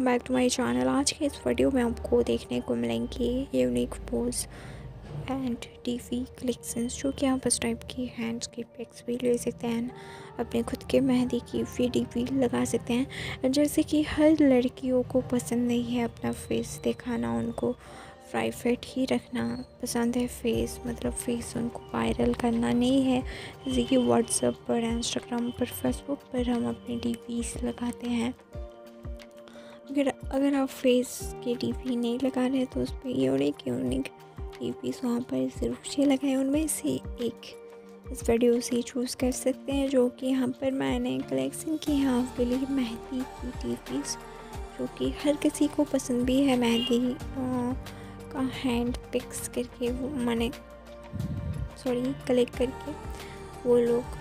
Back to my channel. आज के इस वीडियो में आपको देखने को मिलेंगे unique pose and DP collections, जो कि आप इस टाइप की हैंड्स की पिक्स भी ले सकते हैं, अपने खुद के मेहंदी की भी डीपी लगा सकते हैं। जैसे कि हर लड़कियों को पसंद नहीं है अपना फेस दिखाना, उनको प्राइवेट ही रखना पसंद है। फेस उनको वायरल करना नहीं है। जैसे कि व्हाट्सएप पर, इंस्टाग्राम पर, फेसबुक पर हम अपनी डीपीस लगाते हैं। अगर आप फेस की डीपी नहीं लगा रहे तो उस पर यूनिक डीपीस वहाँ पर ज़रूर से लगाएं। उनमें से एक इस वीडियो से चूज़ कर सकते हैं, जो कि यहाँ पर मैंने कलेक्शन की है आपके लिए मेहंदी की डीपीस, जो कि हर किसी को पसंद भी है। मेहंदी का हैंड पिक्स करके वो कलेक्ट करके वो लोग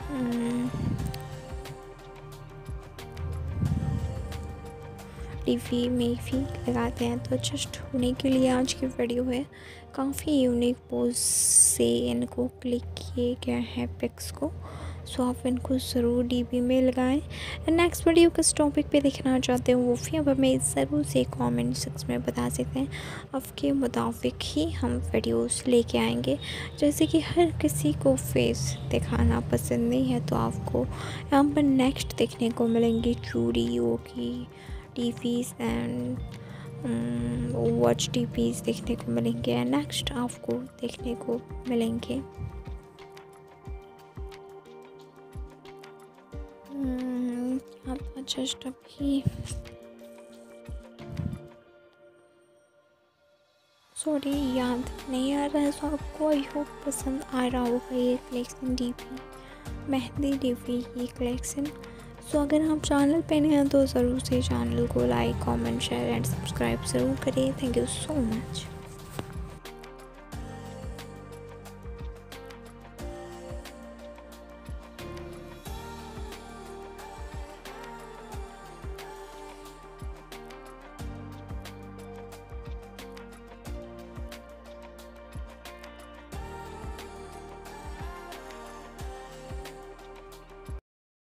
डीपी में भी लगाते हैं। तो जस्ट होने के लिए आज की वीडियो है, काफ़ी यूनिक पोज से इनको क्लिक किए गए हैं पिक्स को। सो आप इनको ज़रूर डीपी में लगाएं। नेक्स्ट वीडियो किस टॉपिक पे देखना चाहते हो वो भी आप हमें ज़रूर से कमेंट सेक्शन में बता सकते हैं। आपके मुताबिक ही हम वीडियोस लेके आएंगे। जैसे कि हर किसी को फेस दिखाना पसंद नहीं है, तो आपको यहाँ पर नेक्स्ट देखने को मिलेंगी चूड़ियों की डीपीस एंड वॉच डीपीस देखने को मिलेंगे। नेक्स्ट आपको देखने को मिलेंगे जस्ट अभी याद नहीं आ रहा है। सो आपको आई होप पसंद आ रहा होगा ये कलेक्शन डीपी, मेहंदी डीपी की कलेक्शन। सो अगर आप चैनल पे नए हैं तो ज़रूर से चैनल को like, comment, share and subscribe ज़रूर करें। Thank you so much.